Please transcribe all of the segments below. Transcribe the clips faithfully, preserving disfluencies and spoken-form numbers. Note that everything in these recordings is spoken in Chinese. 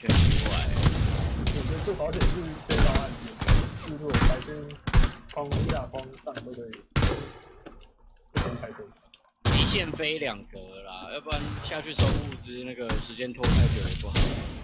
全奇怪。 我觉得做保险是非常安全，就是我白天框下框上都可以，不能开车。 极限飞两格啦，要不然下去收物资那个时间拖太久也不好。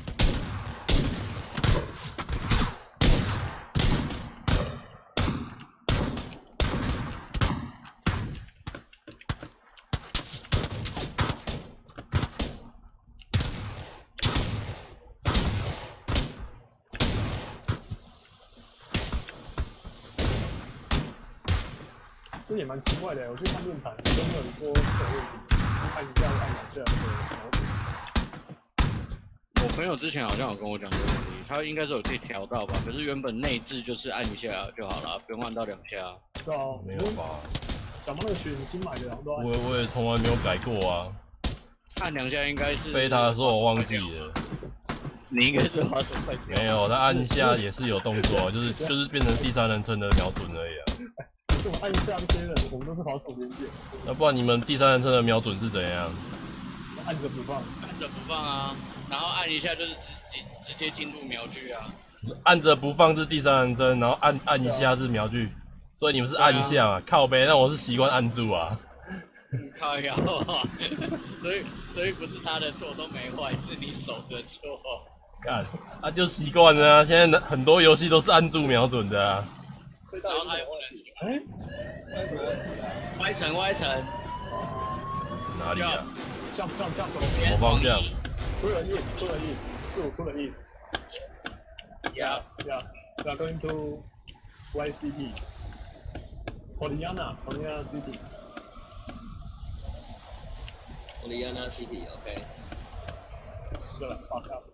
这也蛮奇怪的，我去看论坛都没有人说这个问题，按一下按两下那个瞄准。 我朋友之前好像有跟我讲这个问题，他应该是有可以调到吧，可是原本内置就是按一下就好了，不用按到两下。 是啊， 没有吧？ 小猫那个雪你新买的，然后都按。 我我也从来没有改过啊。 按两下应该是。 贝塔的时候我忘记了。 你应该是滑手快掉。 没有，他按下也是有动作，就是就是变成第三人称的瞄准而已啊。 可是我按下这些人，我们都是滑手边键。 那不然你们第三人称的瞄准是怎样？ 按着不放。 按着不放啊，然后按一下就是直直接进入瞄具啊。 按着不放是第三人称，然后按按一下是瞄具，所以你们是按一下嘛？靠北，那我是习惯按住啊。 靠腰啊，所以所以不是他的错，都没坏，是你手的错。 干，啊就习惯了啊！现在很多游戏都是按住瞄准的啊。 然后他又不能出来。 哎， 歪层歪层。 哪里啊？ 这样这样这样什么方向？ 突了 yes， 突了 yes， 是我突了 yes。 Yeah, yeah, we are going to Y C T. Poliana, Poliana City. Poliana City, OK. Shut up, fuck up.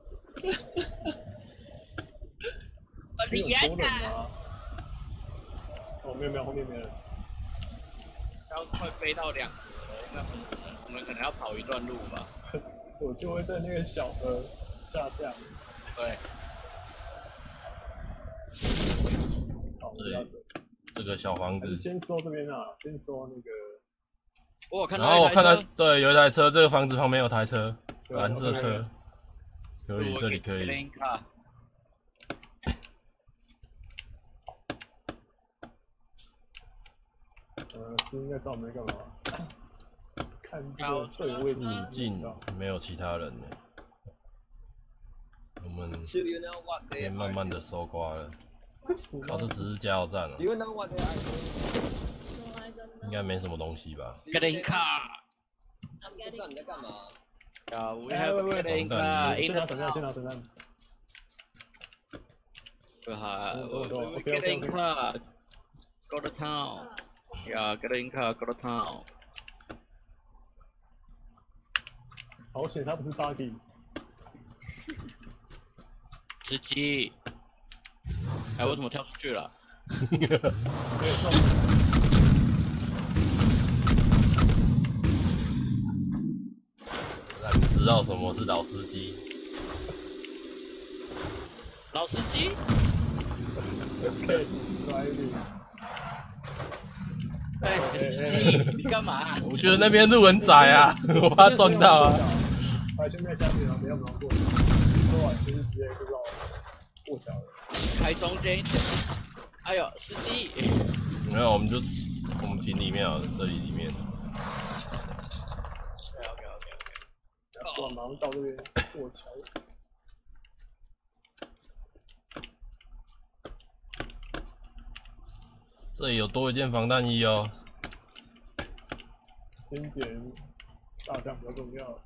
有多人吗？哦，没有没有，后面没人。 要快飞到两格了，那我们可能要跑一段路吧。 我就会在那个小河下降。 对。 好，我要走。 这个小房子。 先收这边啊，先收那个。 我有看到。 然后我看到，对，有一台车，这个房子旁边有台车，蓝色车。可以，这里可以。 呃，是应该知道我们在干嘛？看这个队友位置。 附近没有其他人呢。我们先慢慢的收刮了。靠，这只是加油站了。应该没什么东西吧 ？Getting car。 不知道你在干嘛？ 啊，我还有 getting car。 先拿等待，先拿等待。 好 ，getting car。Go to town。Yeah, getting car, go to town。 好险，他不是 buggy。 司机。哎，我怎么跳出去了？ 让你知道什么是老司机。 老司机 ？OK， driving。 哎，司机，你干嘛？ 我觉得那边路很窄啊，我怕撞到啊。 哎，先在下面啊，不要忙过。说完就是直接就绕过桥了。 开中间一点。哎呦，司机！ 没有，我们就我们停里面啊，这里里面。 OK OK OK OK。 说完马上到这边过桥。 这里有多一件防弹衣哦。 先捡大象比较重要。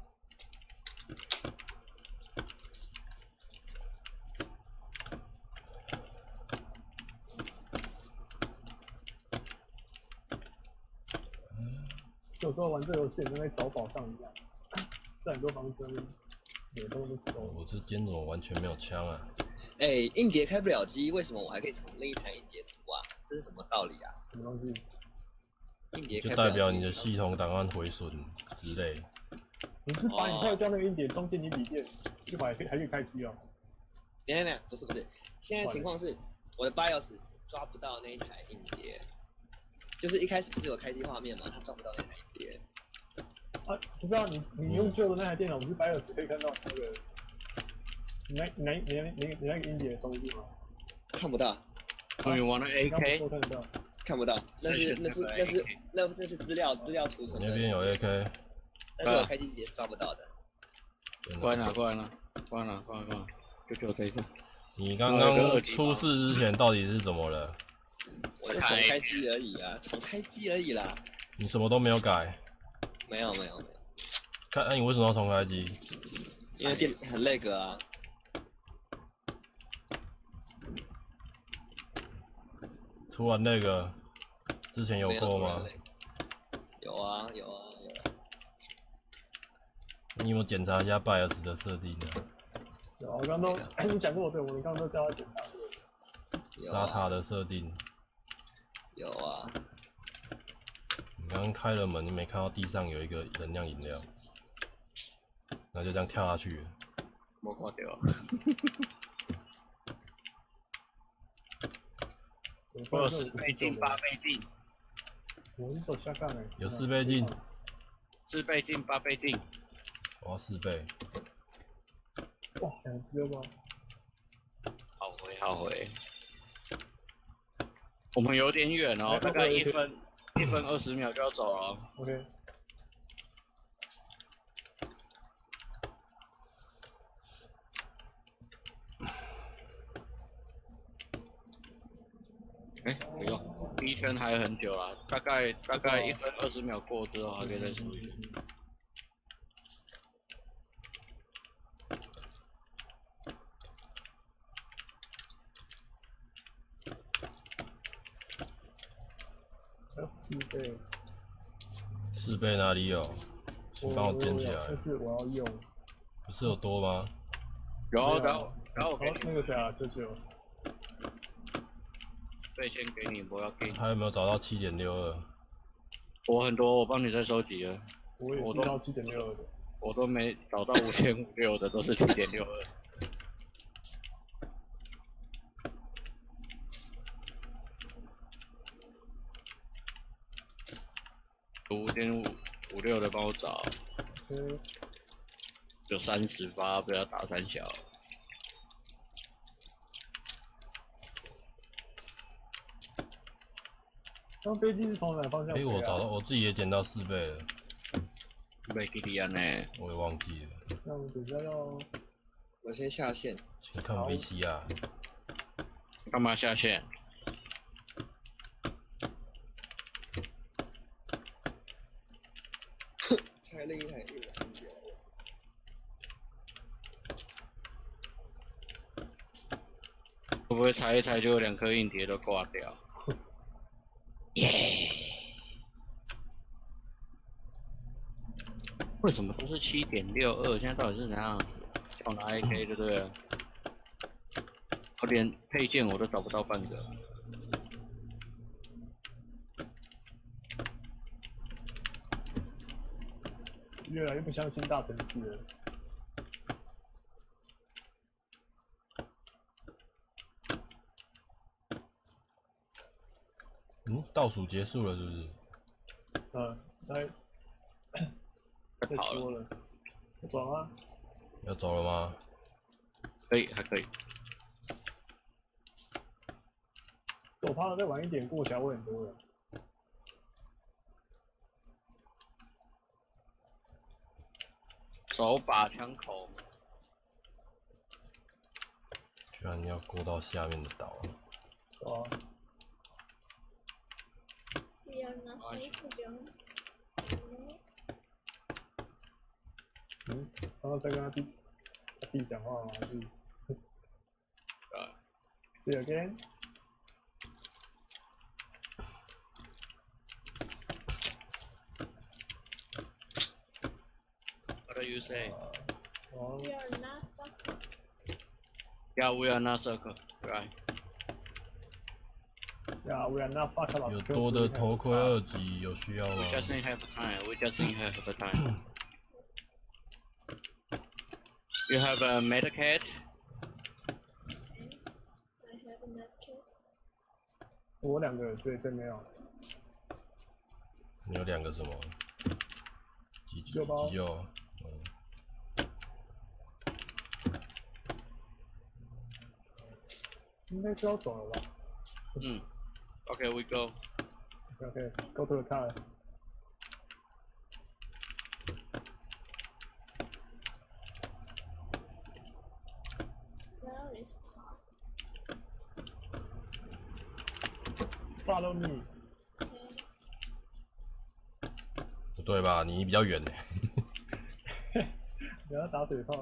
有时候玩这个游戏，跟在找宝藏一样，在很多房子也都是收。 我这间怎么完全没有枪啊？ 哎、欸，硬碟开不了机，为什么我还可以从另一台硬碟读啊？这是什么道理啊？ 什么东西？ 硬碟就代表你的系统档案毁损之类。 你是把你坏掉那个硬碟装进你笔电，就还可以还可以开机哦。 等等等，不是不是，现在情况是我的 BIOS 抓不到那一台硬碟。就是一开始不是有开机画面吗？它抓不到那台硬碟。 啊，不知道、啊、你你用旧的那台电脑，不是 BIOS 可以看到那个你那、你那、你那、你你那个音节中是吗？ 看不到， Do you want 你刚不 A 是 K？ 说看得到？ 看不到，那是那是那是那那是资料资料储存的， 那边有 A K， 但是我开机也是抓不到的。 过来拿，过来拿，过来拿，过来过来，就就这一个。 你刚刚出事之前到底是怎么了？ 我就重开机而已啊，重开机而已啦。 你什么都没有改？ 没有没有没有， 看，那、你为什么要重开机？ 因为电很累格啊。 突然那个，之前有过吗？ 有啊有啊有啊。 你有没有检查一下 B I O S 的设定呢？ 有，我刚刚都，哎，你讲过对，我刚刚都叫他检查过。 有啊沙塔的设定。 有啊。 你刚刚开了门，你没看到地上有一个能量饮料，然后就这样跳下去了。 没看到。我有四倍镜、八倍镜。 我是走下杠哎。 有四倍镜。 四倍镜、八倍镜。 我要四倍。 哇，两只吗？ 好回好回。我们有点远哦，大概一分一分二十秒就要走了。 OK。 哎，不用，第一圈还很久啦，大概大概一分二十秒过之后还可以再输一次。 四倍。 四倍哪里有？请帮我捡起来。 但是我要用。 不是有多吗？ 有，然后然后我给你那个谁啊，舅舅。 对，先给你，我要给你。 还有没有找到七点六二？ 我很多，我帮你再收集了。 我也是到七点六二的。 我都没找到五千五六的，都是七点六二。五点五五六的帮我找。 嗯。 有三十发，不要打三小。 刚飞机是从哪方向？ 哎、欸，我找到，我自己也捡到四倍了。 没给你啊呢？ 我也忘记了。 那我等一下要， 我先下线。 请看 V C 啊。 干嘛下线？ 拆另一台电脑。 会不会拆一拆就有两颗硬碟都挂掉？耶！为什么都是七点六二？现在到底是怎样？叫我拿 A K 对不对？我连配件我都找不到半个。 越来越不相信大城市了。 嗯，倒数结束了是不是？ 嗯，来，再说了，走啊！ 要走了吗？ 可以，还可以。 我怕再晚一点过起来会很多人。 手把枪口。 居然要过到下面的岛了。 走啊！嗯，刚刚在跟他弟他弟讲话吗？还是？ 啊。 See you again. What do you say? Uh, We are not circle. Yeah, we are not circle, right? Yeah, we are not fucked up. 有多的头盔二级有需要吗 We just didn't have time. We just didn't have the time. You have a medikit? I have a medkit. 我两个这这没有。 你有两个什么？急急救包。 急救。嗯。 应该是要走了吧嗯 ，OK，we go。 ？OK OK，go to the car。 Where is car? Follow me。 Okay. 不对吧？你比较远呢。 你要打水炮。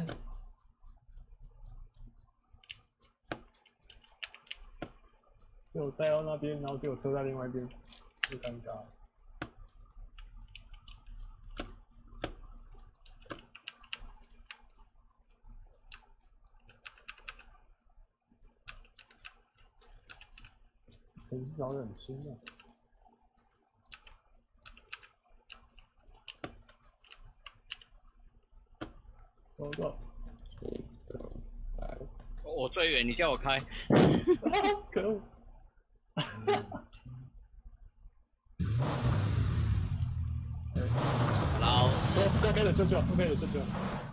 就我带到那边，然后就有车在另外一边，就尴尬。城市找得很新啊。走走。 我最远，你叫我开。 可恶！ 老都都可以的，救救，都可以的，救救。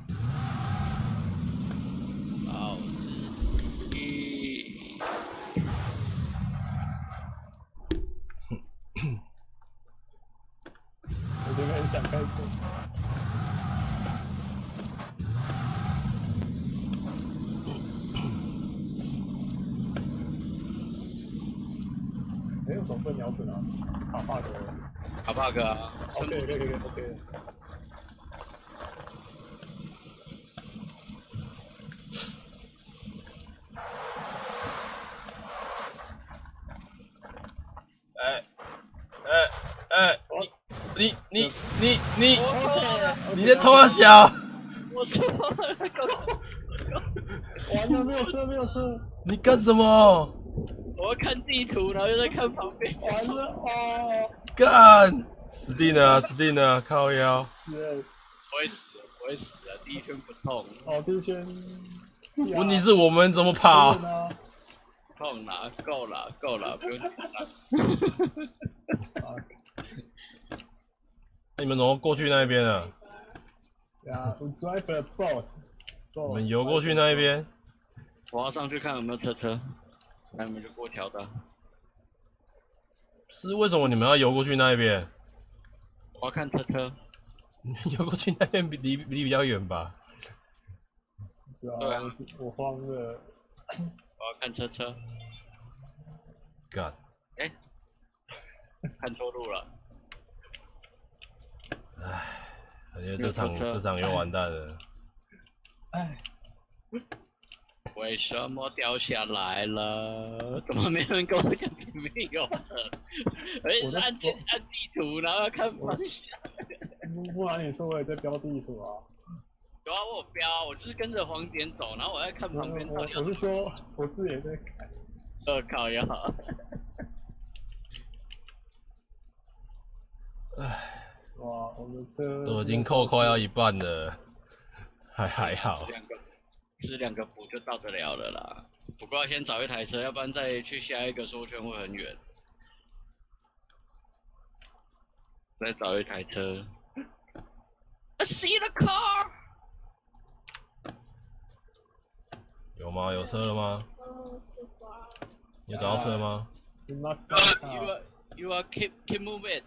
老司机。 我真的很想开车。哎，为什么不能瞄准啊？卡 bug 了。 卡 bug 啊 OK， 可以可以可以 OK。 哎哎哎，你你你你你你在冲啊小？ 我错了， 完了，没有车，没有车。 你干什么？ 我要看地图，然后又在看旁边。 完了哦！ 干！死定了啊，死定了啊，靠腰。 是。 不会死，不会死啊！第一圈不痛。 哦，第一圈。 问题是我们怎么跑？ 痛啦，够了，够了，不用紧张。 你们怎么过去那一边啊？ 呀，我 drive a boat。 你们游过去那一边？ 我要上去看有没有车车，那你们就过桥的。 是为什么你们要游过去那一边？ 我要看车车。 游过去那边比离离比较远吧？ 对啊，我慌了。 我要看车车。 干。 哎、欸，看错路了。 唉，感觉这场这场又完蛋了。 唉。 为什么掉下来了？怎么没人跟我讲前面有的？而且是按键按地图，然后要看方向。 不然你说我也在标地图啊？ 有啊，我有标，我就是跟着黄点走，然后我在看旁边到底。 我是说，我自己也在看。 呃，靠呀！ 唉， 哇，我们车都已经扣快要一半了，还还好。 两个，吃两个补就到得了了啦。不过要先找一台车，要不然再去下一个缩圈会很远。再找一台车。I see the car。 有吗？有车了吗？ Oh, so far. 你有找到车吗？ You must You are, you are keep keep moving。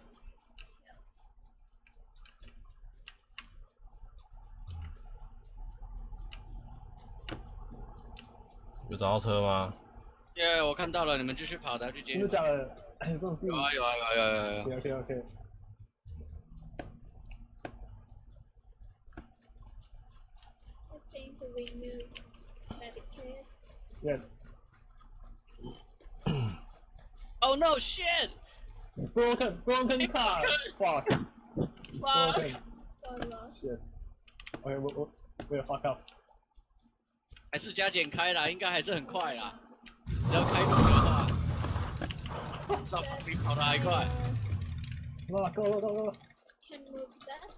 有找到车吗？ 耶，我看到了，你们继续跑，他去接。 真的假的？哎，这种事。 有啊有啊有啊有啊有啊。 OK OK。 I think we need medicate. Yes. Oh no shit! Broken, broken car. Fuck. It's broken. Follow. Shit. OK， 我我我也 fuck up。 还是加减开啦，应该还是很快啦。只要开路的话，照比跑得还快。 哇，go go go go。 Can move that.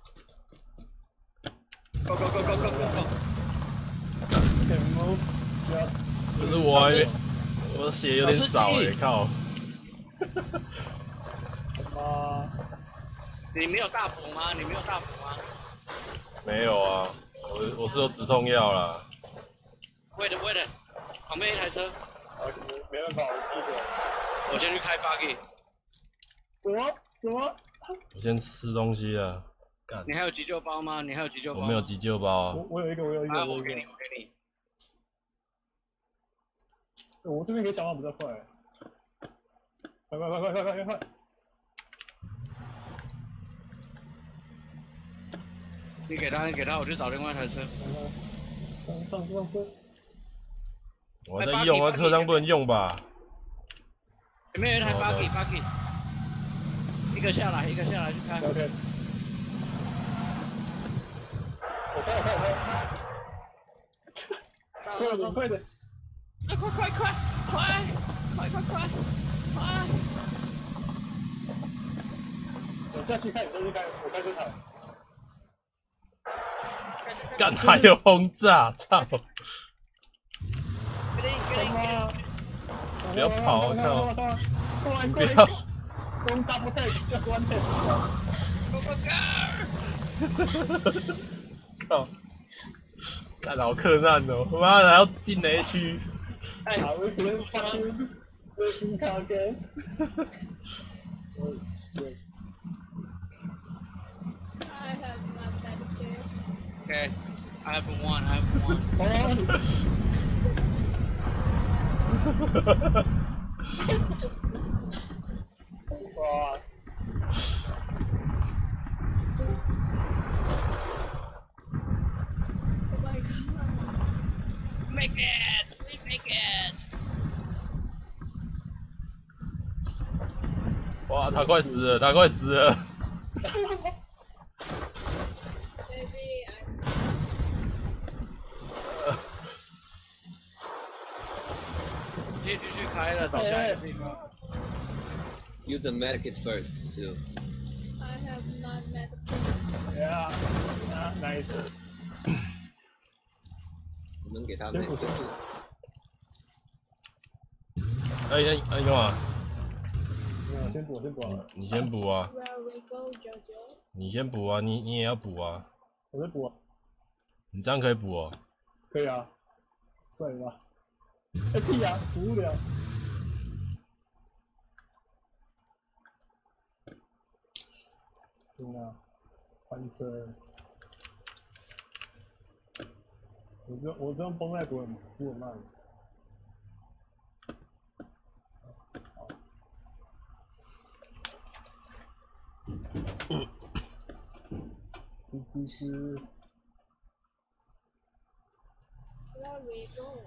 Go go go go go go go. Can move just. 可是我还没，我血有点少哎，靠！ 妈！ 你没有大补吗？你没有大补吗？ 没有啊，我我是有止痛药啦。 喂的喂的，旁边一台车。 OK 啊，可能没办法，我记得。 我先去开 buggy。 什么什么？ 我先吃东西了。干， 你还有急救包吗？你还有急救包？ 我没有急救包啊我。我有一个，我有一个， 啊， 我有一个我给你，。我给你。 我这边可以想法比较快。快快快快快快快快！ 你给他，你给他，我去找另外一台车。 上上上车！ 我在用啊，车上不能用吧？ 前面有一台 buggy buggy， 一个下来，一个下来去开。 OK。我开我开我开！快点快点！ 快快快快快快快快快！ 我下去开，你下去开，我开这台。 干，还有轰炸，操！ 给你给你给你！ 不要跑，靠！ 过来过来！ 不要！ 用 double take just one take。 Go go go！ 靠！干好困难哦，他妈的还要进雷区。 哎，我可能发现这是卡给。我去。 I have not medicate. Okay, I have one. I have one. 哇！ Oh my god. Make it! We make it! 哇，他快死了，他快死了！ Maybe I'm 继续继续开了，找下一个地方。 Use a medikit first, too. I have not medicate. Yeah, yeah, nice. 我们给他先 medikit 补先补。 哎哎哎，干嘛？ 没有，先补先补好了。 你先补啊， Where we go, Jojo? 你先补啊，你你也要补啊， 我在补。 你这样可以补哦。 可以啊，帅吧？哎屁呀，补不了。天哪，翻车！我这我这样绷带补很补很慢。操！吃吃吃！ Where we go?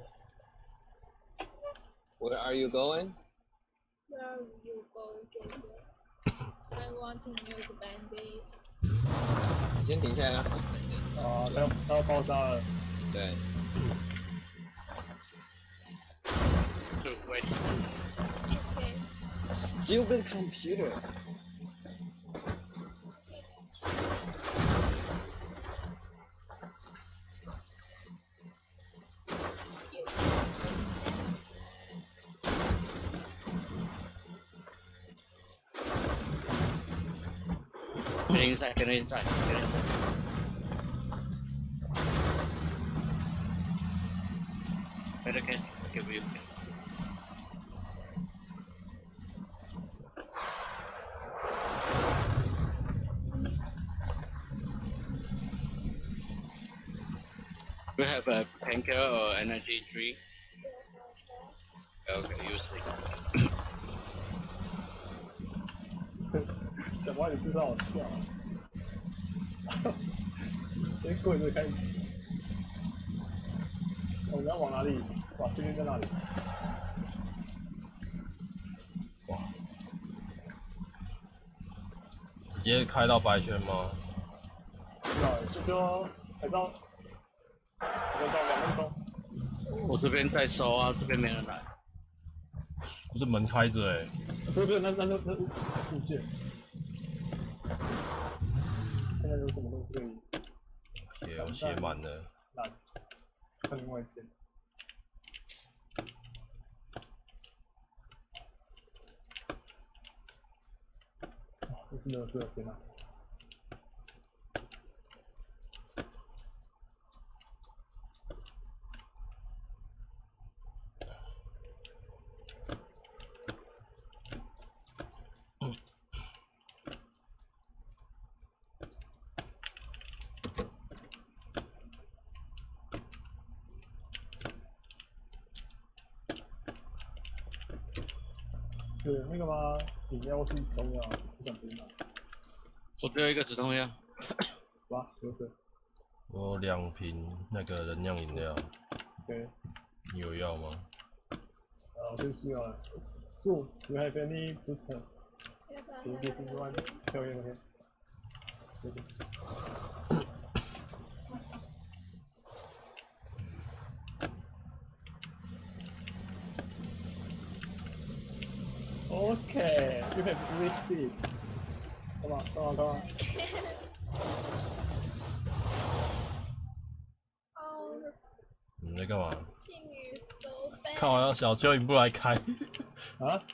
Where are you going? Where you go, Jojo? I want to use bandage. 你先停下来啊。 啊，它要它要爆炸了！ 对。 对，喂。 Okay. Stupid computer. Get inside, get inside, get inside. Wait, okay, okay, we okay. We have a tanker or energy tree. Okay, use it. 小猫，你知道我笑、啊。先跪着开始。我们要往哪里？哇，这边在哪里？ 哇！直接开到白圈吗？ 不知道，就说还到几分钟？两分钟。 我这边在收啊，这边没人来。 不是门开着哎、欸。 不是不是，那那那那物件。看看有什么东西可以。 血我血满了。 那看另外一件。哇，这是垃圾，天哪！ 对，那个吗？饮料是重要，不想听吗？ 我只有一个止痛药。 哇，有这。 我两瓶那个能量饮料。 对。 你有要吗？ 啊，我最需要了。So, you have any booster? Yes, I You have give me another one. one. Okay, okay. Okay. Okay, you have reached it. Come on, come on, come on. Oh, 你在干嘛？ 庆余 so bad. 看我要小蚯蚓不来开。 啊？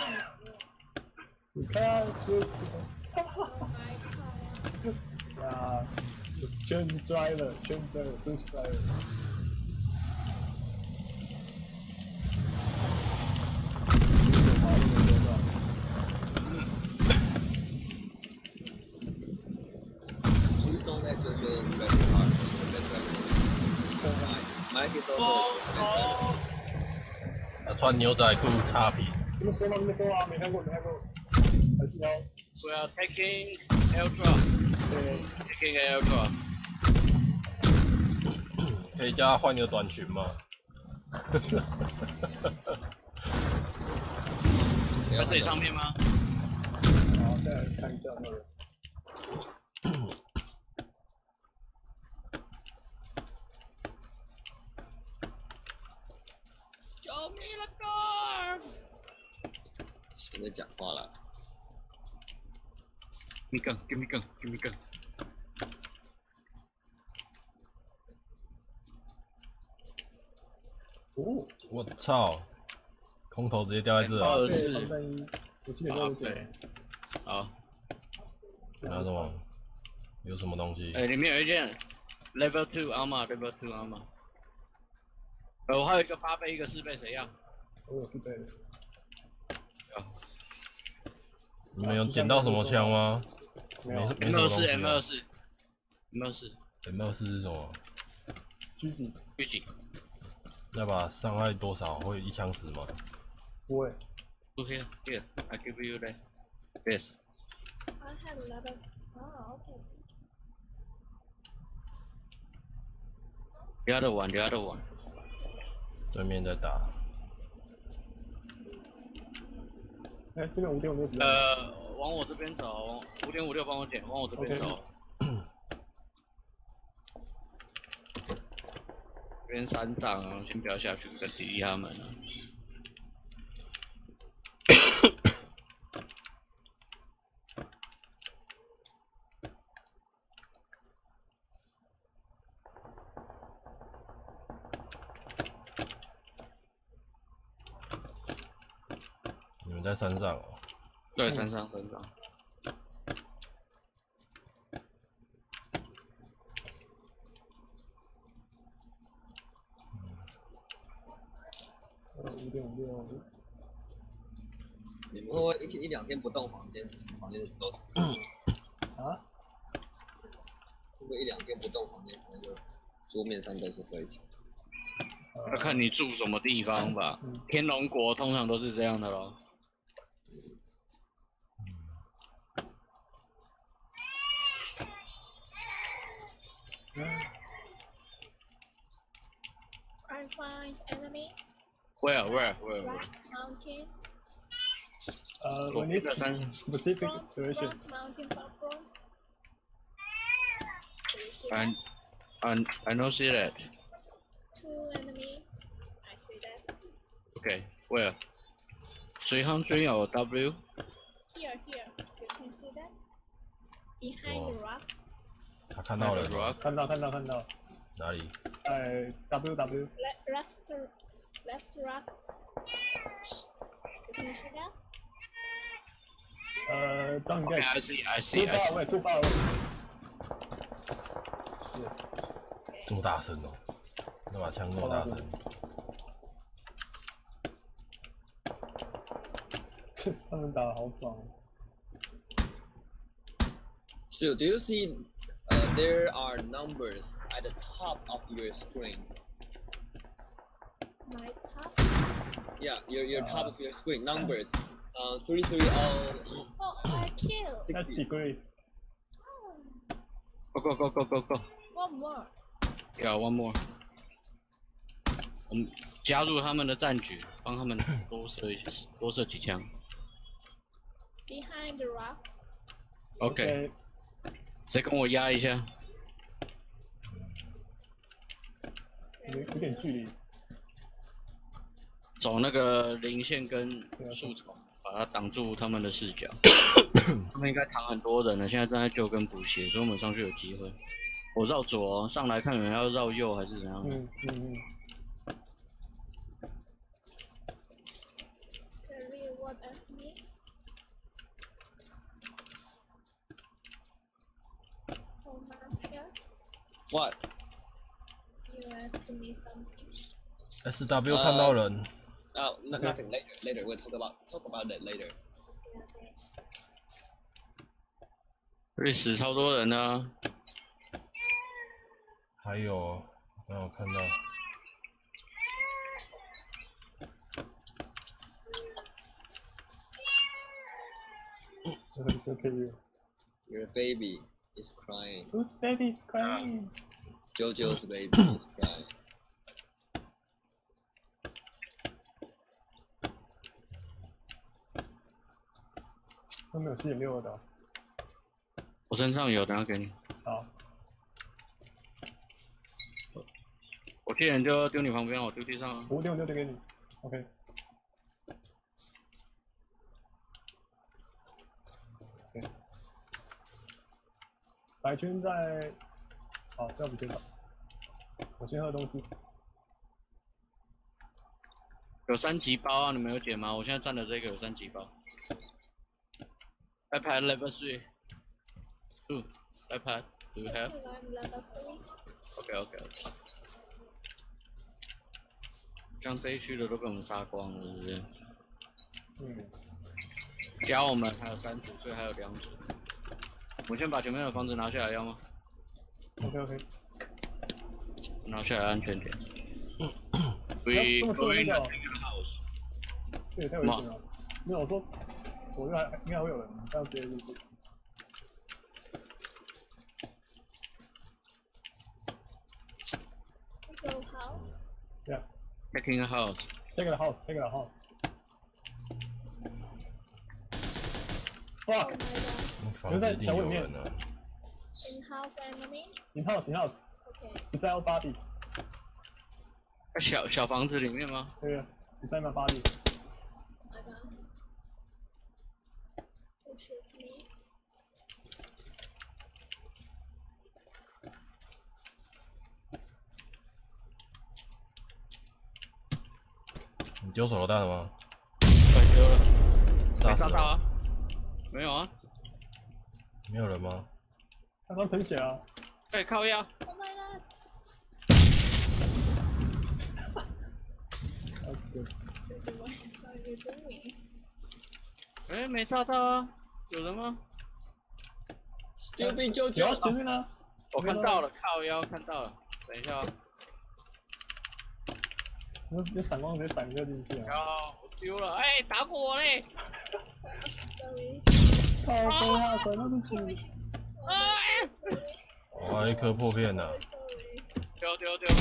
你看就 Oh my god. 啊，圈子拽了，圈子拽了，是拽了。 Please don't let Jojo red card. Red card. Mike is also red card. 他穿牛仔裤擦皮。 这么说吗？这么说啊？没看过，没看过。还是要 We are taking airdrop. 对 Taking airdrop. 可以叫他换个短裙吗？ 在这里上面吗？ 好，再来看一下那个。 救命了哥！ 谁在讲话了？ Give me gun, give me gun, give me gun. 哦， 我操！空投直接掉在这啊！ 对，防弹衣，我记得六九。 好。 拿什么？有什么东西？ 哎，里面有一件 level two armor, level two armor。呃，我还有一个八倍，一个四倍，谁要？ 我有四倍的。 有。 你们有捡到什么枪吗？ 没有。 没 M 二四什么东西 M 二四 M 二四 M 二四是什么？ 狙击。 狙击。 那把伤害多少？会一枪死吗？ 不会。 Look here, here. I give you that. Yes. I have level. Oh, okay. The other one, the other one. 对面在打。 哎，这边五点五六子弹。 呃，往我这边走，五点五六帮我捡，往我这边走。这边三丈啊，先不要下去，跟敌力他们啊。 你们在山上哦？ 对，山上山上。 呃，五点五六。 你们会不会一天一两天不动房间，房间都是啊？ 会不会一两天不动房间，可能就桌面上都是灰尘？ 要看你住什么地方吧。天龙国通常都是这样的咯。 I find enemy. Where, where, where, where? Rock mountain. 呃 ，when it's specific Front, duration. front mountain, front front. I, I, I don't see that. Two enemy. I see that. Okay, where? three hundred or W? Here, here. You can see that. Behind the rock. 他看到了吗？ 看到看到看到。 哪里？ 哎 ，W W。 Le left, left rock. You can see that. 呃，当你 Okay, 在 I see, I 出 see, 发 I 位，出发位。 这么大声哦！那把枪那么大声。 切，他们打得好爽。 So do you see? Uh, there are numbers at the top of your screen. My top. Yeah, your your top of your screen numbers. 呃 three three oh Oh, I killed. That's sixty. degree. Go go go go go go. One more. Yeah, one more. 我们加入他们的战局，帮他们多射一多射几枪。 Behind the rock. OK，谁跟我压一下？ 有有点距离。 走那个零线跟树丛，把它挡住他们的视角。他们应该躺很多人了，现在正在救跟补血，所以我们上去有机会。我绕左、哦，上来看有人要绕右还是怎样？ 嗯嗯嗯。 Carry what at me? Oh, master. What? You asked me something. S W 看到人。 Oh, no, nothing. Later, later. We'll talk about talk about it later. Okay. 这里死超多人呢、 还有，刚好看到。 这可以。 Your baby is crying. Whose baby is crying? JoJo's baby is crying. 他没有吸引六的。 我身上有，等下给你。 好。 我踢人就丢你旁边，我丢地上啊。 我丢丢丢给你。OK。OK。白圈在。好，这样不先跑。我先喝东西。 有三级包啊，你们有捡吗？我现在站的这个有三级包。iPad level three. Two. iPad. Do you have? I'm level three. OK OK OK。像这一区的都被我们杀光了，是不是？ 嗯。 加我们还有三组，所以还有两组。我先把前面的房子拿下来，要吗 ？OK OK。 拿下来安全点。We 这么 going 重要 to the house。 这也太危险了。没有，我说左右还应该会有人，这样直接进去。 Go house. Yeah. Taking a house. Take the house. Take the house. Oh Fuck. my god. 房子一定有人啊！ In house enemy. In house. In house. Okay. Beside our body. 小小房子里面吗？ 对呀 ，beside my body. My god. Who shoot me? 你丢手榴弹了吗？ 快丢了。没炸死了杀到啊？没有啊？ 没有人吗？ 刚刚喷血啊！ 哎，靠腰。 Oh my god. That's good. What are you doing? 哎，没炸到啊？有人吗？ Stupid 有啊， JoJo. 前面呢？ 我看到了，靠腰看到了。等一下啊。 那那闪光直接闪一下进去啊！ 靠，我丢了。哎，打我嘞！ Sorry. 靠背啊，闪到自己。 哎！ 哇，一颗破片呐！ Sorry. 丢丢丢！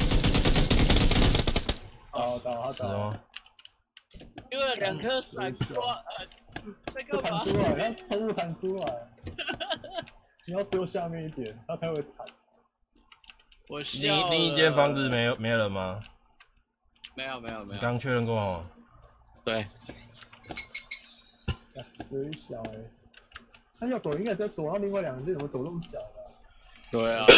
倒倒他是吗倒。？ 丢了两颗闪光，呃，这不个吧。 弹出来，要抽不弹出来。你要丢下面一点，它才会弹。 我笑另了。 另一间房子没有没人吗？ 没有没有没有。 你刚确认过哦。 对。 水小哎、欸，他要躲应该是要躲到另外两个，怎么躲那么小的、啊？ 对啊。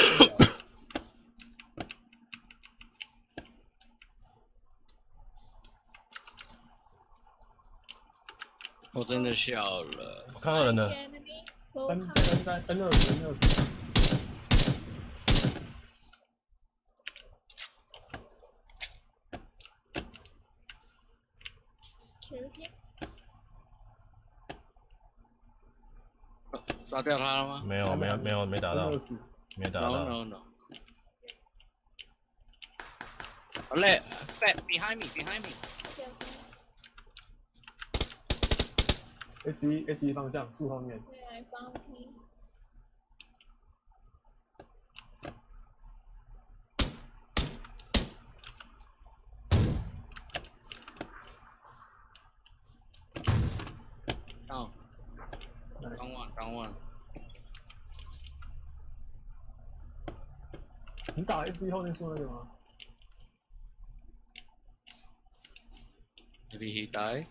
我真的笑了。 我看到人了。 Enemy. Go ，N house. N 三 N 二十 N 二十。 Kill him. 杀掉他了吗？ 没有没有没有没打到， N 二十。 没打 No 到。 no no。好嘞 ，back behind me behind me。 Okay, okay. S 一 S 一方向树后面。 对，I found him。 到，当晚当晚。 你打 S 一后面树那个吗？ Maybe he died.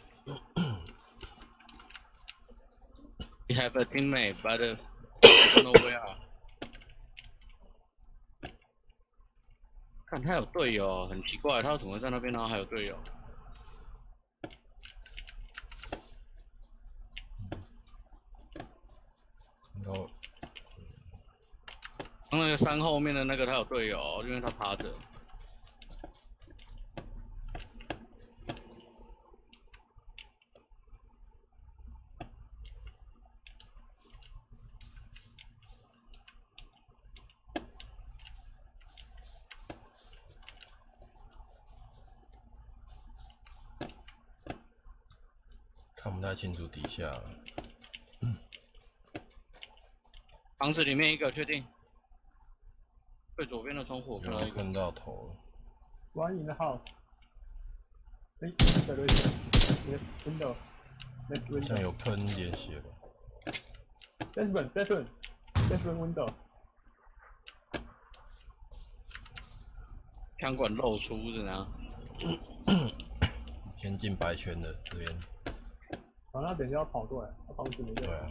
He have a teammate, but uh, don't know where. 看他有队友，很奇怪，他怎么会在那边呢？还有队友。 然后， 那个山后面的那个他有队友，因为他趴着。 看不太清楚底下。 房子里面一个，确定。最左边的窗户我看到一个。 看到头了。 One in the house. 哎，对对对 ，window。 好像有喷一点血吧。 Desmond, Desmond, Desmond window。 枪管露出是怎样？ 先进白圈的这边。 好，那等一下要跑过来，房子没对。 对啊。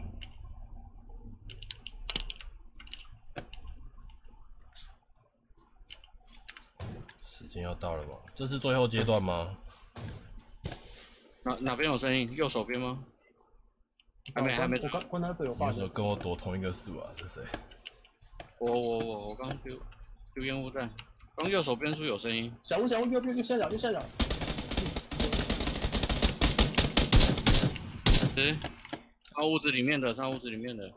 时间要到了吧？这是最后阶段吗？ 哪哪边有声音？右手边吗？还没还没。 我刚观察者有发现。 跟我躲同一个树啊？是谁？ 我我我我刚丢丢烟雾弹，刚右手边是不是有声音？ 小屋小屋右右右下角右下角。 是，上屋子里面的，上屋子里面的。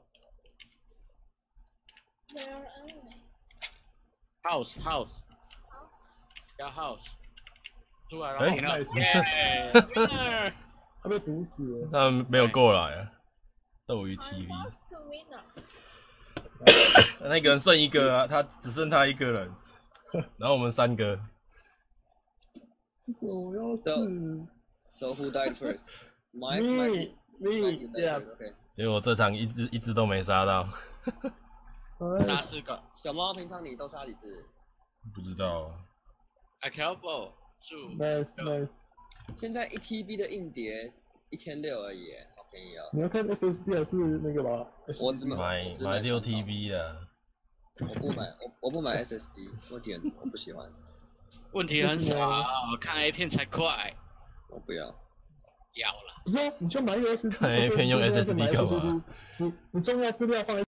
Where am I? House house。加 house。出来了， 哎， 停了。 耶！他被毒死了。 他们没有过来啊。斗鱼 T V。那个人剩一个啊，他只剩他一个人，然后我们三个。 我要是。 So who died first? My me me yeah. Okay. 结果这场一只一只都没杀到。 杀四个。 小猫，平常你都杀几只？ 不知道啊。 I careful. Nice nice. 现在一 T B 的硬碟一千六而已，好便宜哦。 你要看 S S D 还是那个吧？ 我只买买六 T B 的。 我不买，我我不买 S S D， 我点我不喜欢。 问题很少，看 A 片才快。 我不要。 要了。 不是啊，你就买一个 S S D。 看 A 片用 S S D 干嘛？ 你你重要资料放在。